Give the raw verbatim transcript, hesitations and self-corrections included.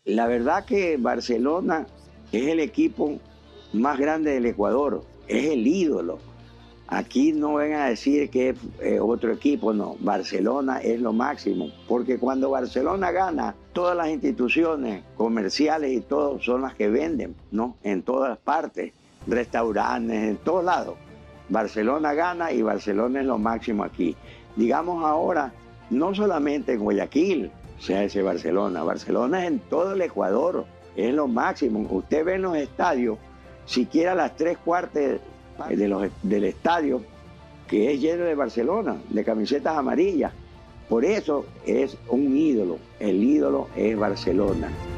La verdad que Barcelona es el equipo más grande del Ecuador, es el ídolo. Aquí no vengan a decir que es eh, otro equipo, no. Barcelona es lo máximo, porque cuando Barcelona gana, todas las instituciones comerciales y todo son las que venden, ¿no? En todas partes, restaurantes, en todos lados. Barcelona gana y Barcelona es lo máximo aquí. Digamos ahora, no solamente en Guayaquil se hace Barcelona, Barcelona es en todo el Ecuador, es lo máximo. Usted ve en los estadios, siquiera las tres cuartas de los, del estadio, que es lleno de Barcelona, de camisetas amarillas. Por eso es un ídolo, el ídolo es Barcelona.